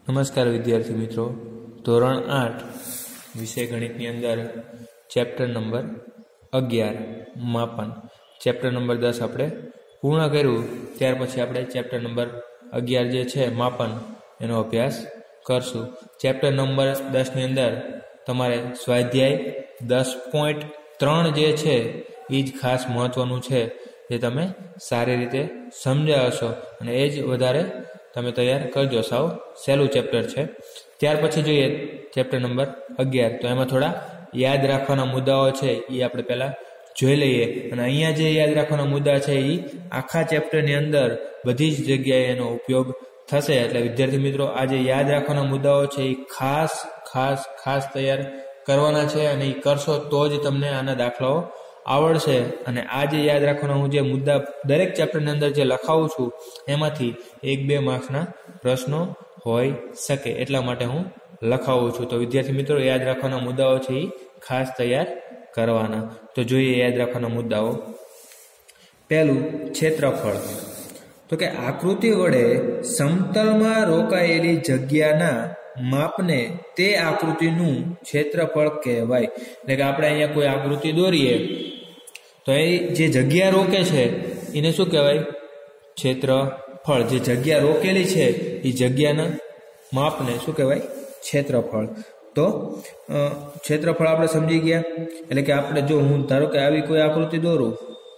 નમસ્કાર વિદ્યાર્થી મિત્રો, ધોરણ 8 વિષય ગણિતની અંદર ચેપ્ટર નંબર 11 માપન, ચેપ્ટર નંબર 10 આપણે પૂર્ણ કર્યું. ત્યાર પછી આપણે ચેપ્ટર નંબર 11 જે છે માપન એનો અભ્યાસ કરશું. ચેપ્ટર નંબર 10 ની અંદર તમારે સ્વાધ્યાય 10.3 જે છે એ જ ખાસ મહત્વનું છે, જે તમે સારી રીતે સમજ્યા હશો અને એ જ વધારે તમે તૈયાર કરજો. સાવ સહેલું ચેપ્ટર છે. ત્યાર પછી જોઈએ ચેપ્ટર નંબર 11, તો એમાં થોડા યાદ રાખવાના મુદ્દાઓ છે એ આપણે પહેલા જોઈ લઈએ. અને અહીંયા જે યાદ રાખવાના મુદ્દા છે એ આખા ચેપ્ટરની અંદર બધી જ જગ્યાએ એનો ઉપયોગ થશે. એટલે વિદ્યાર્થી મિત્રો, આ જે યાદ રાખવાના મુદ્દાઓ છે એ ખાસ ખાસ ખાસ તૈયાર કરવાના છે, અને એ કરશો તો જ તમને આના દાખલાઓ આવડશે. અને આ જે યાદ રાખવાના હું જે મુદ્દા દરેક ચેપ્ટરની અંદર જે લખાવું છું એમાંથી 1-2 માર્ક્સના પ્રશ્નો હોઈ શકે, એટલા માટે હું લખાવું છું. તો વિદ્યાર્થી મિત્રો, યાદ રાખવાના મુદ્દાઓ છે એ ખાસ તૈયાર કરવાના. તો જોઈએ યાદ રાખવાના મુદ્દાઓ. પહેલું, ક્ષેત્રફળ. તો કે આકૃતિ વડે સમતલમાં રોકાયેલી જગ્યાના માપને તે આકૃતિનું ક્ષેત્રફળ કહેવાય. એટલે કે આપણે અહીંયા કોઈ આકૃતિ દોરીએ તો એ જે જગ્યા રોકે છે એને શું કહેવાય? ક્ષેત્રફળ. જે જગ્યા રોકેલી છે એ જગ્યાના માપને શું કહેવાય? ક્ષેત્રફળ. તો ક્ષેત્રફળ આપણે સમજી ગયા. એટલે કે આપણે જો હું ધારો કે આવી કોઈ આકૃતિ દોરું,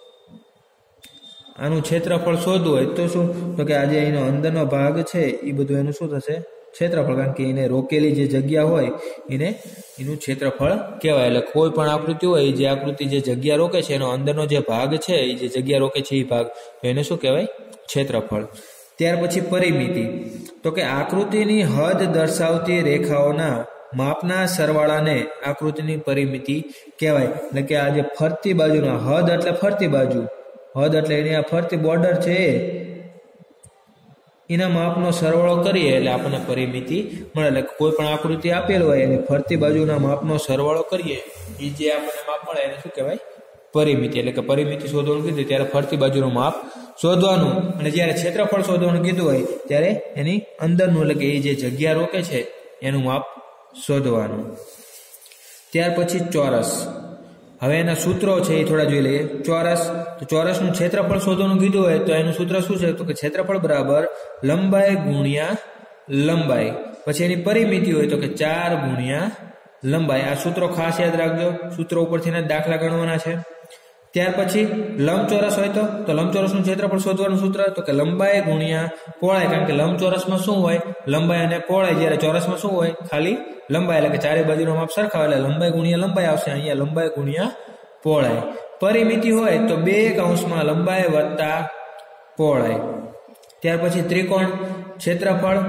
આનું ક્ષેત્રફળ શોધવું હોય તો શું? તો કે આજે એનો અંદરનો ભાગ છે એ બધું એનું શું થશે? ક્ષેત્રફળ. કારણ કે એને રોકેલી જે જગ્યા હોય એનું ક્ષેત્રફળ કહેવાય. એટલે કોઈ પણ આકૃતિ હોય, જે આકૃતિ જે જગ્યા રોકે છે એનો અંદરનો જે ભાગ છે એ જે જગ્યા રોકે છે એ ભાગ, તો એને શું કહેવાય? ક્ષેત્રફળ. ત્યાર પછી પરિમિતિ. તો કે આકૃતિની હદ દર્શાવતી રેખાઓના માપના સરવાળાને આકૃતિની પરિમિતિ કહેવાય. એટલે કે આ જે ફરતી બાજુના, હદ એટલે ફરતી બાજુ, હદ એટલે એની આ ફરતી બોર્ડર છે એના માપનો સરવાળો કરીએ એટલે આપણને પરિમિતિ મળે. એટલે કોઈ પણ આકૃતિ આપેલ હોય એની ફરતી બાજુના માપનો સરવાળો કરીએ એ જે આપણને માપ મળે એને શું કહેવાય? પરિમિતિ. એટલે કે પરિમિતિ શોધવાનું કીધું ત્યારે ફરતી બાજુનું માપ શોધવાનું, અને જ્યારે ક્ષેત્રફળ શોધવાનું કીધું હોય ત્યારે એની અંદરનું, એટલે કે એ જે જગ્યા રોકે છે એનું માપ શોધવાનું. ત્યાર પછી ચોરસ. હવે એના સૂત્રો છે એ થોડા જોઈ લઈએ. ચોરસ, તો ચોરસનું ક્ષેત્રફળ શોધવાનું કીધું હોય તો એનું સૂત્ર શું છે? તો કે ક્ષેત્રફળ બરાબર લંબાઈ ગુણ્યા લંબાઈ. પછી એની પરિમિતિ હોય તો કે 4 ગુણ્યા લંબાઈ. આ સૂત્રો ખાસ યાદ રાખજો, સૂત્રો ઉપરથી દાખલા ગણવાના છે. ત્યાર પછી લંબચોરસ હોય તો લંબચોરસનું ક્ષેત્રફળ શોધવાનું સૂત્ર તો કે લંબાઈ ગુણ્યા પહોળાઈ. કારણ કે લંબચોરસમાં શું હોય? લંબાઈ અને પહોળાઈ. જ્યારે ચોરસમાં શું હોય? ખાલી લંબાઈ. એટલે કે ચારે બાજુનો માપ સરખા, એટલે લંબાઈ ગુણ્યા લંબાઈ આવશે. અહીંયા લંબાઈ ગુણ્યા પહોળાઈ. પરિમિતિ હોય તો 2 લંબાઈ વત્તા પહોળાઈ. ત્યાર પછી ત્રિકોણ. ક્ષેત્રફળ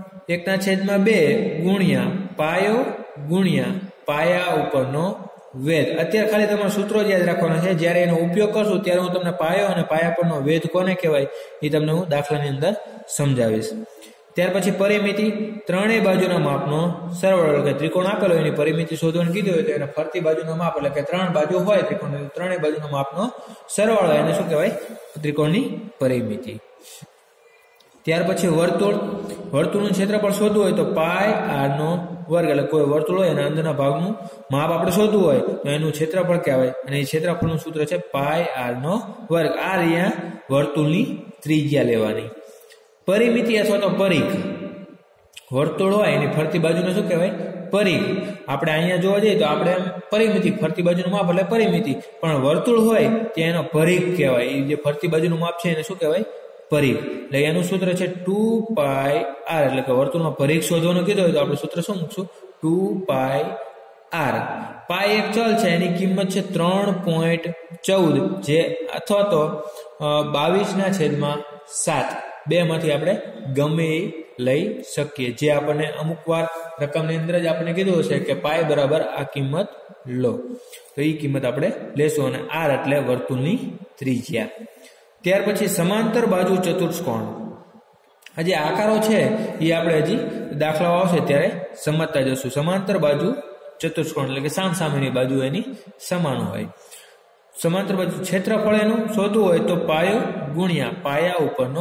1/2 ગુણ્યા પાયો ગુણ્યા પાયા ઉપરનો વેધ. અત્યારે ખાલી તમારા સૂત્રો જ યાદ રાખવાના છે. જ્યારે એનો ઉપયોગ કરશું ત્યારે હું તમને પાયો અને પાયા પરનો વેધ કોને કહેવાય એ તમને હું દાખલાની અંદર સમજાવીશ. ત્યાર પછી પરિમિતિ, ત્રણેય બાજુના માપનો સરવાળો. એટલે કે ત્રિકોણ આપેલો એની પરિમિતિ શોધવાનું કીધું હોય તો એને ફરતી બાજુનો માપ, એટલે કે 3 બાજુ હોય ત્રિકોણ, ત્રણેય બાજુના માપનો સરવાળો, એને શું કહેવાય? ત્રિકોણની પરિમિતિ. ત્યાર પછી વર્તુળ. વર્તુળનું ક્ષેત્રફળ શોધવું હોય તો પાય r² એટલે કોઈ વર્તુળ હોય એના અંદરના ભાગનું માપ આપણે શોધવું હોય તો એનું ક્ષેત્રફળ કહેવાય, અને એ ક્ષેત્રફળનું સૂત્ર છે પાય r². આ અહીંયા વર્તુળની ત્રિજ્યા લેવાની. પરિમિતિ અથવા તો પરિઘ. વર્તુળ હોય એની ફરતી બાજુને શું કહેવાય? પરિઘ. આપણે અહીંયા જોવા જઈએ તો આપણે પરિમિતિ, ફરતી બાજુનું માપ એટલે પરિમિતિ, પણ વર્તુળ હોય ત્યાં એનો પરિઘ કહેવાય. એ જે ફરતી બાજુનું માપ છે એને શું કહેવાય? પરિઘ. એટલે એનું સૂત્ર છે 2πr. એટલે કે વર્તુળમાં પરિઘ શોધવાનું કીધું હોય તો આપણે સૂત્ર શું મૂકશું? 2πr. પાય એક ચલ છે, એની કિંમત છે 3.14, જે અથવા તો 22/7. બે માંથી આપણે ગમે એ લઈ શકીએ. જે આપણને અમુક વાર રકમની અંદર જ આપણે કીધું હશે કે પાય બરાબર આ કિંમત લો, તો એ કિંમત આપણે લેશું. અને આર એટલે વર્તુળની ત્રિજ્યા. ત્યાર પછી સમાંતર બાજુ ચતુષ્કોણ. આ જે આકારો છે એ આપણે હજી દાખલાઓ આવશે ત્યારે સમજતા જશું. સમાંતર બાજુ ચતુષ્કોણ એટલે કે સામસામેની બાજુ એની સમાન હોય. સમાંતર બાજુ ક્ષેત્રફળ એનું શોધવું હોય તો પાયો ગુણ્યા પાયા ઉપરનો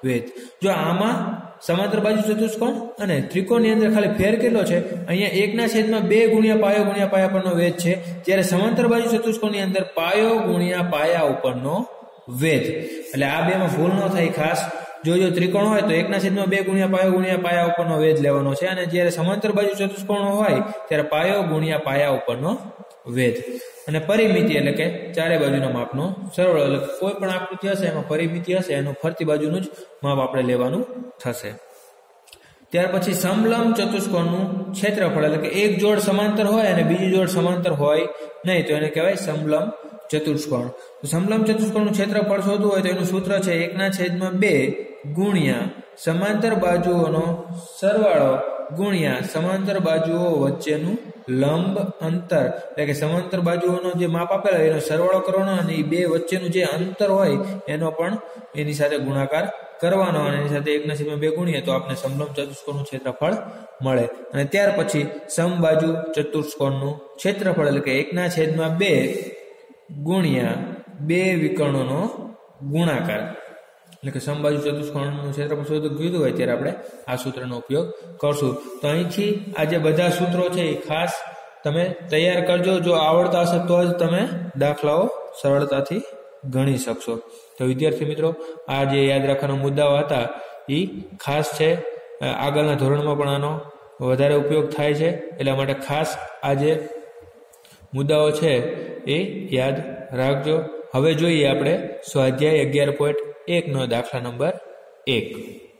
વેધ। જો આમાં સમાંતર બાજુ ચતુષ્કોણ અને ત્રિકોણની અંદર ખાલી ફેર કેટલો છે, અહીંયા 1/2 ગુણ્યા પાયા પરનો વેધ છે, જ્યારે સમાંતર બાજુ ચતુષ્કોણની અંદર પાયો ગુણ્યા પાયા ઉપરનો વેધ। એટલે આ બેમાં ભૂલ ન થાય ખાસ। જો ત્રિકોણ હોય તો 1/2 ગુણ્યા પાયા ઉપરનો વેધ લેવાનો છે, અને જ્યારે સમાંતર બાજુ ચતુષ્કોણ હોય ત્યારે પાયો ગુણ્યા પાયા ઉપરનો વેધ। અને પરિમિતિ એટલે કે ચારે બાજુના માપનો સરવાળો, એટલે કોઈ પણ આકૃતિ હશે એમાં પરિમિતિ હશે એનું ફરતી બાજુનું જ માપ આપણે લેવાનું થશે। ત્યાર પછી સમલંબ ચતુષ્કોણનું ક્ષેત્રફળ, એટલે કે એક જોડ સમાંતર હોય અને બીજી જોડ સમાંતર હોય નહીં તો એને કહેવાય સમલંબ ચતુષ્કોણ। સમલંબ ચતુષ્કોણનું ક્ષેત્રફળ શોધવું હોય તો એનું સૂત્ર છે 1/2 ગુણ્યા સમાંતર બાજુઓનો સરવાળો ગુણ્યા સમાંતર બાજુઓ વચ્ચેનું લંબ અંતર, એટલે કે સમાંતર બાજુઓનો જે માપ આપેલો એનો સરવાળો કરવાનો અને એ બે વચ્ચેનું જે અંતર હોય એનો પણ એની સાથે ગુણાકાર કરવાનો, અને એની સાથે 1/2 ગુણીએ તો આપણે સમલંબ ચતુષ્કોણનું ક્ષેત્રફળ મળે। અને ત્યાર પછી સમબાજુ ચતુષ્કોણનું ક્ષેત્રફળ, એટલે કે 1/2 ગુણ્યા બે વિકર્ણોનો ગુણાકાર, એટલે કે સમબાજુ ચતુષ્કોણનું ક્ષેત્રફળ શોધવું કીધું હોય ત્યારે આપણે આ સૂત્રનો ઉપયોગ કરશું। તો અહીંથી આ જે બધા સૂત્રો છે એ ખાસ તમે તૈયાર કરજો। જો આવડતા હશે તો જ તમે દાખલાઓ સરળતાથી ગણી શકશો। તો વિદ્યાર્થી મિત્રો, આ જે યાદ રાખવાના મુદ્દાઓ હતા એ ખાસ છે, આગળના ધોરણમાં પણ આનો વધારે ઉપયોગ થાય છે, એટલા માટે ખાસ આ જે મુદ્દાઓ છે એ યાદ રાખજો। હવે જોઈએ આપણે સ્વાધ્યાય 11.1 નો દાખલા નંબર 1।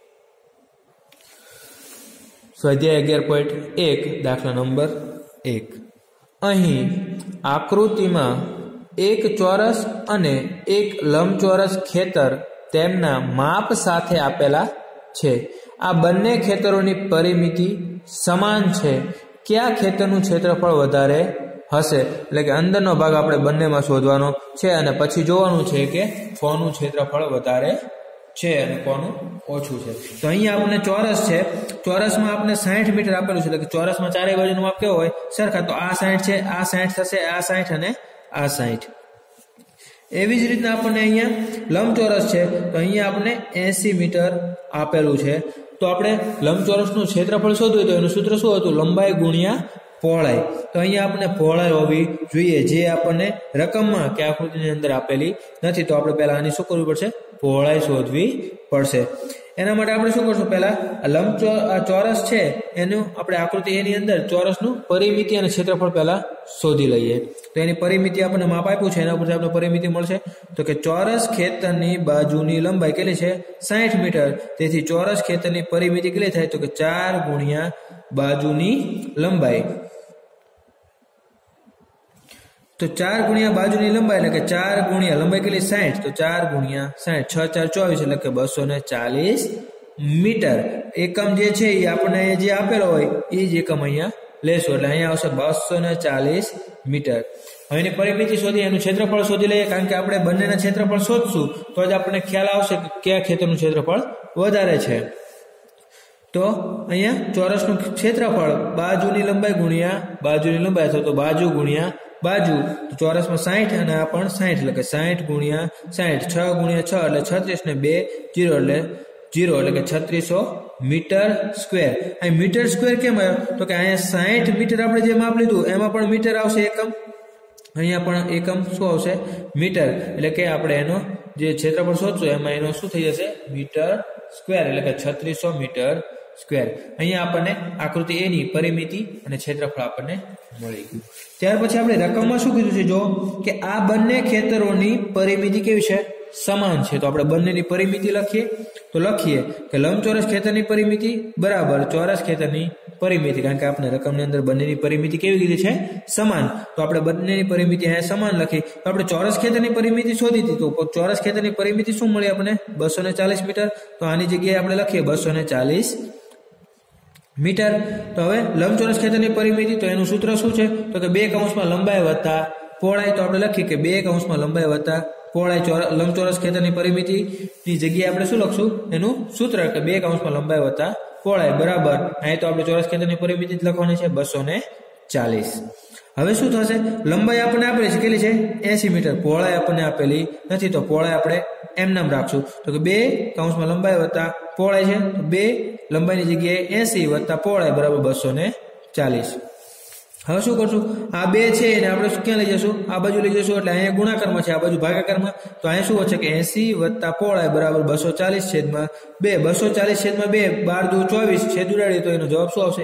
સ્વાધ્યાય 11.1 દાખલા નંબર 1। અહીં આકૃતિમાં એક ચોરસ અને એક લંબચોરસ ખેતર તેમના માપ સાથે આપેલા છે। આ બંને ખેતરોની પરિમિતિ સમાન છે। કયા ખેતરનું ક્ષેત્રફળ વધારે હશે? એટલે કે અંદરનો ભાગ આપણે બંનેમાં શોધવાનો છે અને પછી જોવાનું છે કે કોનું ક્ષેત્રફળ વધારે છે અને કોનું ઓછું છે। તો અહીંયા આપણે ચોરસ છે, ચોરસમાં આપણે 60 મીટર આપેલું છે, એટલે કે ચોરસમાં ચારે બાજુનું માપ કેવું હોય સરખા, તો આ 60 છે, આ 60 થશે, આ 60 અને આ 60। એવી જ રીતના આપણને અહીંયા લંબચોરસ છે, તો અહીંયા આપણે 80 મીટર આપેલું છે। તો આપણે લંબચોરસનું ક્ષેત્રફળ શોધવું તો એનું સૂત્ર શું હતું? લંબાઈ ગુણ્યા પહોળાઈ। તો અહીંયા આપણે પહોળાઈ હોવી જોઈએ, જે આપણને રકમમાં કે આકૃતિની અંદર આપેલી નથી। તો આપણે પહેલા આની શું કરવું પડશે? પહોળાઈ શોધવી પડશે। એના માટે આપણે શું કરશું? પહેલા આ ચોરસ છે એનું આપણે આકૃતિ એની અંદર ચોરસનું પરિમિતિ અને ક્ષેત્રફળ પહેલા શોધી લઈએ। તો એની પરિમિતિ આપણને માપ આપ્યું છે, એના પરથી આપણે પરિમિતિ મળશે। તો કે ચોરસ ખેતરની બાજુની લંબાઈ કેટલી છે? 60 મીટર। તેથી ચોરસ ખેતરની પરિમિતિ કેટલી થાય? તો કે 4 ગુણ્યા બાજુની લંબાઈ। તો 4 ગુણ્યા બાજુની લંબાઈ એટલે કે 4 ગુણ્યા લંબાઈ કેટલી? 60। તો 4 ગુણ્યા 60, 6 4 24 એટલે કે 240 મીટર। એકમ જે છે એ આપણને જે આપેલો હોય એ જ એકમ અહીંયા લેશું, એટલે અહીંયા આવશે 240 મીટર। હવે એની પરિમિતિ શોધી એનું ક્ષેત્રફળ શોધી લઈએ, કારણ કે આપણે બંનેના ક્ષેત્રફળ શોધશું તો જ આપણને ખ્યાલ આવશે કે કયા ખેતરનું ક્ષેત્રફળ વધારે છે। તો અહીંયા ચોરસનું ક્ષેત્રફળ બાજુની લંબાઈ ગુણ્યા બાજુની લંબાઈ, અથવા તો બાજુ ગુણ્યા બાજુ। તો ચોરસમાં 60 અને આ પણ 60, એટલે કે 60 ગુણ્યા 60, 6 ગુણ્યા 6 એટલે 36 ને 2 0 એટલે 0, એટલે કે 3600 મીટર સ્ક્વેર। અહીં મીટર સ્ક્વેર કેમ આવ્યો? તો કે અહીંયા 60 મીટર આપણે જે માપ લીધું એમાં પણ મીટર આવશે એકમ, અહીંયા પણ એકમ શું આવશે? મીટર। એટલે કે આપણે એનો જે ક્ષેત્રફળ શોધશું એમાં એનો શું થઈ જશે? મીટર સ્ક્વેર, એટલે કે 3600 મીટર સ્ક્વેર। અહીંયા આપણને આકૃતિ એની પરિમિતિ અને ક્ષેત્રફળ આપણને મળી ગયું। ત્યાર પછી આપણે રકમમાં શું કીધું છે? જો કે આ બંને ખેતરોની પરિમિતિ કેવી છે? સમાન છે। તો આપણે બંનેની પરિમિતિ લખીએ, તો લખીએ કે લંબચોરસ ખેતરની પરિમિતિ બરાબર ચોરસ ખેતરની પરિમિતિ, કારણ કે આપણે રકમની અંદર બંનેની પરિમિતિ કેવી કીધી છે? સમાન। તો આપણે બંનેની પરિમિતિ અહીંયા સમાન લખી। તો આપણે ચોરસ ખેતરની પરિમિતિ શોધી હતી, તો ચોરસ ખેતરની પરિમિતિ શું મળી આપણને? 240 મીટર। તો આની જગ્યાએ આપણે લખીએ 240 મીટર। તો હવે લંબચોરસ ખેતરની પરિમિતિ, તો એનું સૂત્ર શું છે? તો કે 2 કૌંસમાં લંબાઈ વત્તા પહોળાઈ। તો આપણે લખીએ કે 2 કૌંસમાં લંબાઈ વત્તા પહોળાઈ લંબચોરસ ખેતરની પરિમિતિની જગ્યાએ આપણે શું લખશું? એનું સૂત્ર કે 2 કૌંસમાં લંબાઈ વત્તા પહોળાઈ બરાબર, અહીં તો આપણે ચોરસ ખેતરની પરિમિતિ જ લખવાની છે 240 40. હવે શું થશે? લંબાઈ આપણને આપેલી છે કેટલી છે? 80 મીટર. પહોળાઈ આપણને આપેલી નથી, તો પહોળાઈ આપણે એમ નામ રાખશું. તો કે 2 કૌંસમાં લંબાઈ વત્તા પહોળાઈ છે, તો 2 લંબાઈની જગ્યાએ 80 વત્તા પહોળાઈ બરાબર 240. હવે શું કરશું? આ 2 છે એને આપણે ક્યાં લઈ જશું? આ બાજુ લઈ જશું, એટલે અહીંયા ગુણાકારમાં છે, આ બાજુ ભાગાકારમાં. તો અહીંયા શું વધશે કે 80 વત્તા પહોળાઈ બરાબર 240 છેદમાં 2. 240 છેદમાં 2, 12 દુ 24, છેદ ઉડાડીએ તો એનો જવાબ શું આવશે?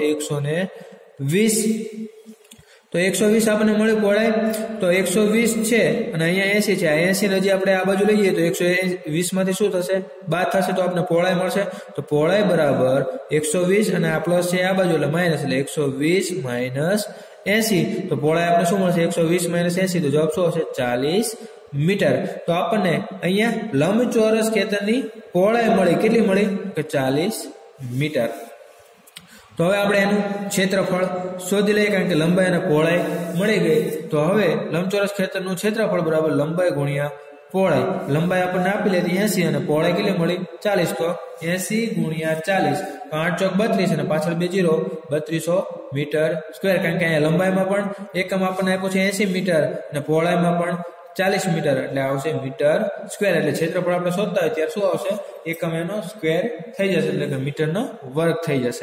120. તો 120 આપણને મળ્યું પહોળાઈ. તો 120 છે અને અહીંયા 80 છે. આ 80 ને હજી આપણે આ બાજુ લઈ જઈએ તો 120 માંથી શું થશે? બાદ થશે, તો આપણને પહોળાઈ મળશે. તો પહોળાઈ બરાબર 120 અને આ પ્લસ છે આ બાજુ એટલે માઇનસ, એટલે 120 માઇનસ 80. તો પહોળાઈ આપણે શું મળશે? 120 માઇનસ 80, તો જવાબ શું આવશે? 40 મીટર. તો આપણને અહીંયા લંબચોરસ ખેતરની પહોળાઈ મળી. કેટલી મળી? કે 40 મીટર. તો હવે આપણે એનું ક્ષેત્રફળ શોધી લઈએ, કારણ કે લંબાઈ અને પહોળાઈ મળી ગઈ. તો હવે લંબચોરસ ખેતરનું ક્ષેત્રફળ બરાબર લંબાઈ ગુણ્યા પહોળાઈ. લંબાઈ આપણને આપી લીધી 80 અને પહોળાઈ કેટલી મળી? 40. તો 80 ગુણ્યા 40, 8 ચોક 32 અને પાછળ 2 0, 3200 મીટર સ્ક્વેર. કારણ કે અહીંયા લંબાઈમાં પણ એકમ આપણને આપ્યો છે 80 મીટર અને પહોળાઈમાં પણ 40 મીટર, એટલે આવશે મીટર સ્ક્વેર. એટલે ક્ષેત્રફળ આપણે શોધતા હોય ત્યારે શું આવશે? એકમ એનો સ્ક્વેર થઈ જશે, એટલે કે મીટરનો વર્ગ થઈ જશે.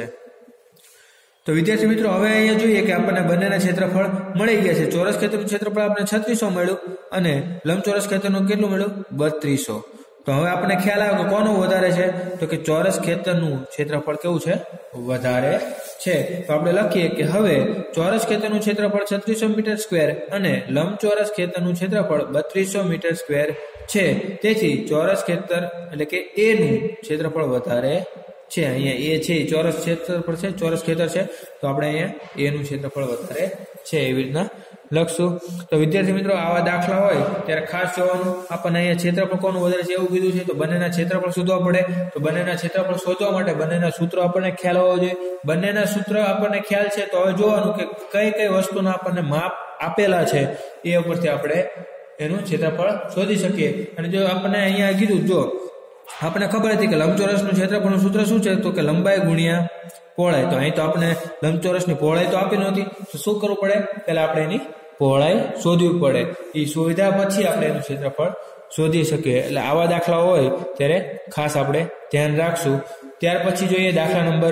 તો વિદ્યાર્થી મિત્રો, હવે અહીંયા જોઈએ કે આપણને બંનેના ક્ષેત્રફળ મળી ગયા છે. ચોરસ ખેતરનું ક્ષેત્રફળ આપણે 3600 મળ્યું અને લંબચોરસ ખેતરનું કેટલું મળ્યું? 3200. તો હવે આપણને ખ્યાલ આવે કે કોનું વધારે છે? તો કે ચોરસ ખેતરનું ક્ષેત્રફળ કેવું છે? વધારે છે. તો આપણે લખીએ કે હવે ચોરસ ખેતરનું ક્ષેત્રફળ 3600 મીટર સ્ક્વેર અને લંબચોરસ ખેતરનું ક્ષેત્રફળ 3200 મીટર સ્ક્વેર છે. તેથી ચોરસ ખેતર એટલે કે A નું ક્ષેત્રફળ વધારે છે. અહીંયા A છે ચોરસ ક્ષેત્રફળ છે, ચોરસ ખેતર છે, તો આપણે અહીંયા A નું ક્ષેત્રફળ વધારે છે એવી રીતના લખશું. તો વિદ્યાર્થી મિત્રો, આવા દાખલા હોય ત્યારે ખાસ જોવાનું. આપણને અહીંયા ક્ષેત્રફળ કોનું વધારે છે એવું કીધું છે, તો બંનેના ક્ષેત્રફળ શોધવા પડે. તો બંનેના ક્ષેત્રફળ શોધવા માટે બંનેના સૂત્રો આપણને ખ્યાલ હોવો જોઈએ. બંનેના સૂત્ર આપણને ખ્યાલ છે, તો હવે જોવાનું કે કઈ કઈ વસ્તુના આપણને માપ આપેલા છે એ ઉપરથી આપણે એનું ક્ષેત્રફળ શોધી શકીએ. અને જો આપણને અહીંયા કીધું, જો આપણને ખબર હતી કે લંબચોરસનું ક્ષેત્રફળનું સૂત્ર શું છે? તો કે લંબાઈ ગુણ્યા પહોળાઈ. તો અહીં તો આપણે લંબચોરસની પહોળાઈ તો આપી નહોતી, તો શું કરવું પડે? પહેલા આપણે એની પહોળાઈ શોધવી પડે. એ શોધ્યા પછી આપણે એનું ક્ષેત્રફળ શોધી શકીએ. એટલે આવા દાખલા હોય ત્યારે ખાસ આપણે ધ્યાન રાખશું. ત્યાર પછી જોઈએ દાખલા નંબર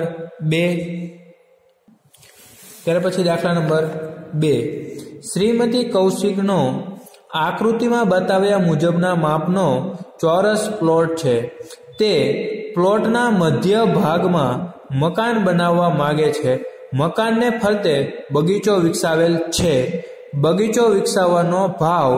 2. શ્રીમતી કૌશિકનો આકૃતિમાં બતાવ્યા મુજબના માપનો ચોરસ પ્લોટ છે. તે પ્લોટના મધ્ય ભાગમાં મકાન બનાવવા માંગે છે. મકાનને ફરતે બગીચો વિકસાવેલ છે. બગીચો વિકસાવવાનો ભાવ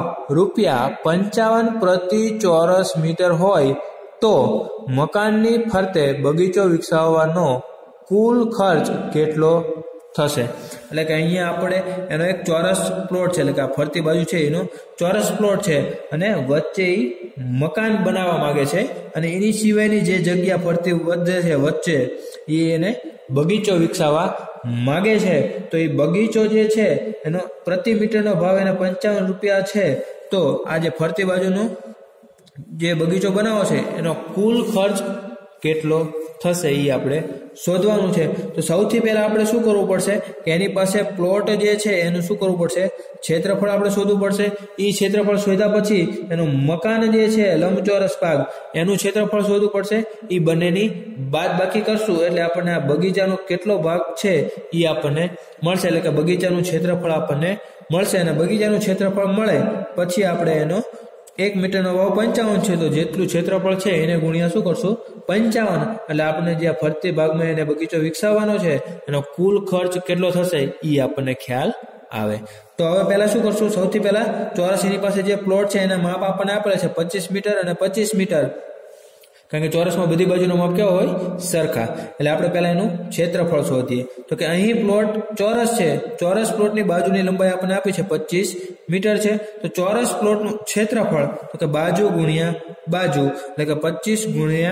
₹55 પ્રતિ ચોરસ મીટર હોય તો મકાનની ફરતે બગીચો વિકસાવવાનો કુલ ખર્ચ કેટલો થશે? એટલે કે અહીંયા આપણે એનો એક ચોરસ પ્લોટ છે, એટલે કે આ ફરતી બાજુ છે એનો ચોરસ પ્લોટ છે અને વચ્ચે મકાન બનાવવા માંગે છે અને એની સિવાયની જે જગ્યા ફરતી વધે છે વચ્ચે એને બગીચો વિકસાવવા માંગે છે. તો એ બગીચો જે છે એનો પ્રતિ મીટરનો ભાવ એને ₹55 છે. તો આ જે ફરતી બાજુનો જે બગીચો બનાવો છે એનો કુલ ખર્ચ કેટલો થશે એ આપણે શોધવાનું છે. તો સૌથી પહેલા આપણે શું કરવું પડશે કે એની પાસે પ્લોટ જે છે એનું શું કરવું પડશે? ક્ષેત્રફળ આપણે શોધવું પડશે. એ ક્ષેત્રફળ શોધ્યા પછી એનું મકાન જે છે લંબચોરસ ભાગ એનું ક્ષેત્રફળ શોધવું પડશે. એ બંનેની બાદ બાકી કરશું એટલે આપણને આ બગીચાનો કેટલો ભાગ છે એ આપણને મળશે. એટલે કે બગીચાનું ક્ષેત્રફળ આપણને મળશે અને બગીચાનું ક્ષેત્રફળ મળે પછી આપણે એનો 1 મીટરનો ભાવ 55 છે. તો જેટલું ક્ષેત્રફળ છે એને ગુણ્યા શું કરશું? 55. એટલે આપણને જે ફરતી ભાગમાં એને બગીચો વિકસાવવાનો છે એનો કુલ ખર્ચ કેટલો થશે એ આપણને ખ્યાલ આવે. તો હવે પહેલા શું કરશું? સૌથી પહેલા ચોરસ એની પાસે જે પ્લોટ છે એના માપ આપણને આપેલા છે 25 મીટર અને 25 મીટર. કારણ કે ચોરસમાં બધી બાજુનો માપ કેવો હોય? સરખા. એટલે આપણે પહેલા એનું ક્ષેત્રફળ શોધીએ. તો કે અહીં પ્લોટ ચોરસ છે, ચોરસ પ્લોટની બાજુની લંબાઈ આપણને આપી છે 25 મીટર છે. તો ચોરસ પ્લોટનું ક્ષેત્રફળ તો કે બાજુ ગુણ્યા બાજુ એટલે કે 25 ગુણ્યા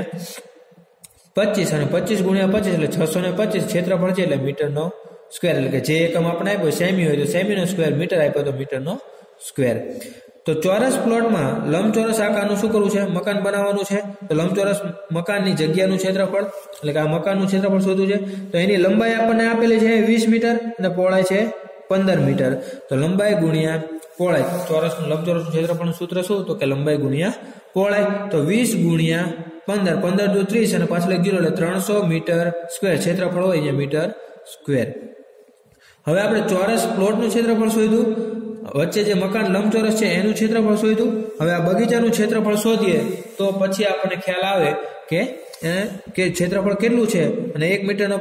25 અને 25 ગુણ્યા 25 એટલે 625 ક્ષેત્રફળ છે એટલે મીટરનો સ્ક્વેર. એટલે કે જે એકમ આપણે આપ્યો સેમી હોય તો સેમીનો સ્ક્વેર, મીટર આપ્યો તો મીટરનો સ્ક્વેર. તો ચોરસ પ્લોટમાં લંબચોરસ આકારનું શું કરવું છે? મકાન બનાવવાનું છે. તો લંબચોરસ મકાનની જગ્યાનું ક્ષેત્રફળ એટલે કે આ મકાનનું ક્ષેત્રફળ શોધવું છે. તો એની લંબાઈ આપણને આપેલી છે 20 મીટર અને પહોળાઈ છે 15 મીટર. તો લંબાઈ ગુણ્યા પહોળાઈ, ચોરસનું લંબચોરસનું ક્ષેત્રફળનું સૂત્ર શું? તો કે લંબાઈ ગુણ્યા પહોળાઈ. તો 20 ગુણ્યા 15, 15 દુ 30 અને પાછળ 0 એટલે 300 મીટર સ્ક્વેર ક્ષેત્રફળ હોય અહીંયા મીટર સ્ક્વેર. હવે આપણે ચોરસ પ્લોટનું ક્ષેત્રફળ શોધ્યું, વચ્ચે જે મકાન લંબચોરસ છે એનું ક્ષેત્રફળ શોધ્યું. હવે આ બગીચાનું ક્ષેત્રફળ શોધીએ તો પછી આપણને ખ્યાલ આવે કે ક્ષેત્રફળ કેટલું છે અને 1 મીટરનો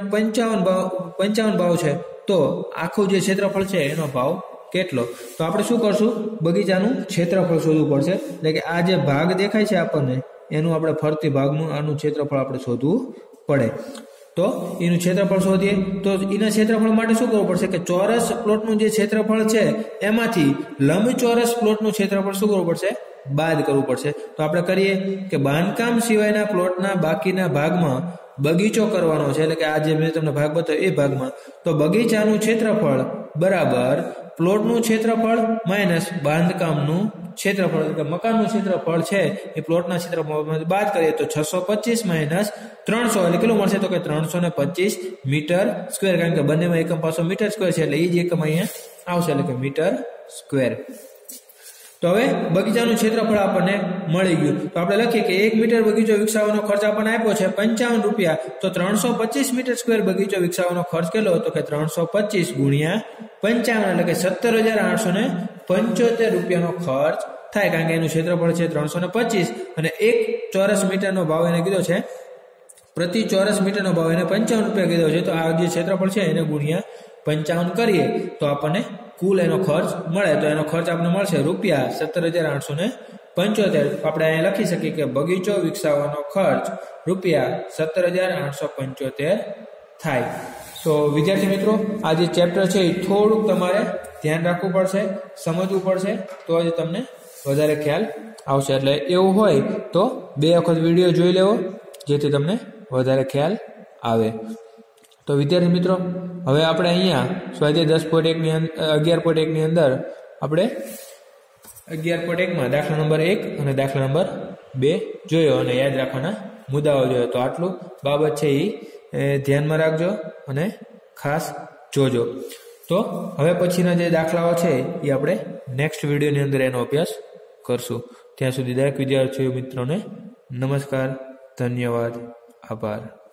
55 ભાવ છે. તો આખું જે ક્ષેત્રફળ છે એનો ભાવ કેટલો? તો આપણે શું કરશું? બગીચાનું ક્ષેત્રફળ શોધવું પડશે. એટલે કે આ જે ભાગ દેખાય છે આપણને એનું આપણે ફરતી ભાગનું આનું ક્ષેત્રફળ આપણે શોધવું પડે. તો એનું ક્ષેત્રફળ શોધીએ તો એના ક્ષેત્રફળ માટે શું કરવું પડશે કે ચોરસ પ્લોટનું જે ક્ષેત્રફળ છે એમાંથી લંબચોરસ પ્લોટનું ક્ષેત્રફળ શું કરવું પડશે? બાદ કરવું પડશે. તો આપણે કરીએ કે બાંધકામ સિવાયના પ્લોટના બાકીના ભાગમાં બગીચો કરવાનો છે, એટલે કે આ જે મેં તમને ભાગ બતાવ્યો એ ભાગમાં. તો બગીચાનું ક્ષેત્રફળ બરાબર પ્લોટનું ક્ષેત્રફળ માઇનસ બાંધકામનું ક્ષેત્રફળ, એટલે કે મકાનનું ક્ષેત્રફળ છે એ પ્લોટના ક્ષેત્રફળમાંથી બાદ કરીએ તો 625 માઇનસ 300 એટલે કેટલું મળશે? તો કે 325 મીટર સ્ક્વેર. કારણ કે બંનેમાં એકમ પાછો મીટર સ્ક્વેર છે એટલે એ જ એકમ અહીંયા આવશે, એટલે કે મીટર સ્ક્વેર. તો હવે બગીચાનું ક્ષેત્રફળ આપણને મળી ગયું. તો આપણે લખીએ કે 1 મીટર બગીચો વિકસાવવાનો ખર્ચ આપણને આપ્યો છે 55 રૂપિયા. તો 325 મીટર સ્ક્વેર બગીચો વિકસાવવાનો ખર્ચ કેટલો? તો કે 325 ગુણ્યા 55 એટલે કે 17,875 રૂપિયાનો ખર્ચ થાય. કારણ કે એનું ક્ષેત્રફળ છે 325 અને 1 ચોરસ મીટરનો ભાવ એને કીધો છે, પ્રતિ ચોરસ મીટરનો ભાવ એને 55 રૂપિયા કીધો છે. તો આ જે ક્ષેત્રફળ છે એને ગુણ્યા 55 કરીએ તો આપણને કુલ એનો ખર્ચ મળે. તો એનો ખર્ચ આપણને મળશે રૂપિયા 17,875. આપણે અહીંયા લખી શકીએ કે બગીચો વિકસાવવાનો ખર્ચ રૂપિયા 17,875 થાય. તો વિદ્યાર્થી મિત્રો, આ જે ચેપ્ટર છે એ થોડુંક તમારે ધ્યાન રાખવું પડશે, સમજવું પડશે, તો જ તમને વધારે ખ્યાલ આવશે. એટલે એવું હોય તો 2 વખત વિડીયો જોઈ લેવો જેથી તમને વધારે ખ્યાલ આવે. તો વિદ્યાર્થી મિત્રો, હવે આપણે અહીંયા સ્વાધ્યાય 11.1 ની અંદર આપણે 11.1માં દાખલા નંબર 1 અને દાખલા નંબર 2 જોયો અને યાદ રાખવાના મુદ્દાઓ જોયો. તો આટલું બાબત છે એ ધ્યાનમાં રાખજો અને ખાસ જોજો. તો હવે પછીના જે દાખલાઓ છે એ આપણે નેક્સ્ટ વિડીયોની અંદર એનો અભ્યાસ કરશું. ત્યાં સુધી દરેક વિદ્યાર્થીઓ મિત્રોને નમસ્કાર, ધન્યવાદ, આભાર.